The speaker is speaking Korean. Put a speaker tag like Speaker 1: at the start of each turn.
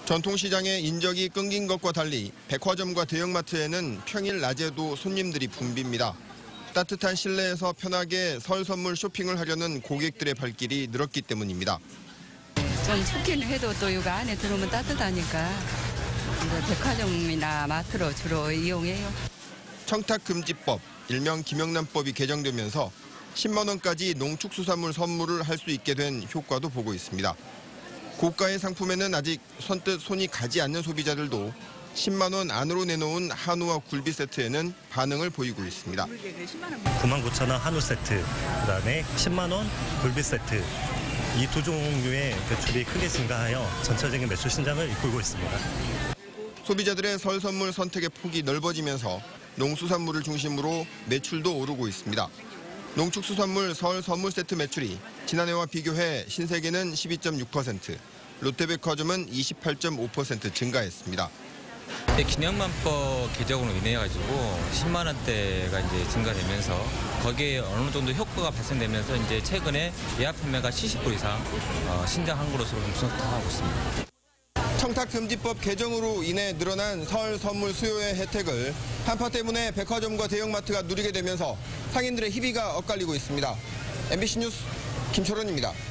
Speaker 1: 전통시장의 인적이 끊긴 것과 달리 백화점과 대형마트에는 평일 낮에도 손님들이 붐빕니다. 따뜻한 실내에서 편하게 설 선물 쇼핑을 하려는 고객들의 발길이 늘었기 때문입니다.
Speaker 2: 좀 춥기는 해도 또 여기 안에 들어오면 따뜻하니까 이제 백화점이나 마트로 주로 이용해요.
Speaker 1: 청탁금지법, 일명 김영란법이 개정되면서 10만 원까지 농축수산물 선물을 할 수 있게 된 효과도 보고 있습니다. 고가의 상품에는 아직 선뜻 손이 가지 않는 소비자들도 10만 원 안으로 내놓은 한우와 굴비 세트에는 반응을 보이고 있습니다.
Speaker 3: 99,000원 한우 세트, 그다음에 10만 원 굴비 세트. 이 두 종류의 매출이 크게 증가하여 전체적인 매출 신장을 이끌고 있습니다.
Speaker 1: 소비자들의 설 선물 선택의 폭이 넓어지면서 농수산물을 중심으로 매출도 오르고 있습니다. 농축수산물 설 선물 세트 매출이 지난해와 비교해 신세계는 12.6%, 롯데백화점은 28.5% 증가했습니다.
Speaker 4: 기념만법 개정으로 인해 가지고 10만 원대가 이제 증가되면서 거기에 어느 정도 효과가 발생되면서 이제 최근에 예약 판매가 70% 이상 신장한 것으로 좀 분석하고 있습니다.
Speaker 1: 청탁금지법 개정으로 인해 늘어난 설 선물 수요의 혜택을 한파 때문에 백화점과 대형마트가 누리게 되면서 상인들의 희비가 엇갈리고 있습니다. MBC 뉴스 김철원입니다.